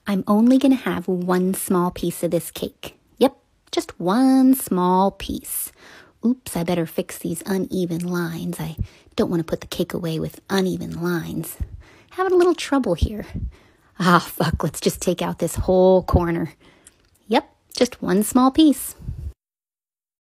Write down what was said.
I'm only going to have one small piece of this cake. Yep, just one small piece. Oops, I better fix these uneven lines. I don't want to put the cake away with uneven lines. Having a little trouble here. Ah, fuck, let's just take out this whole corner. Yep, just one small piece.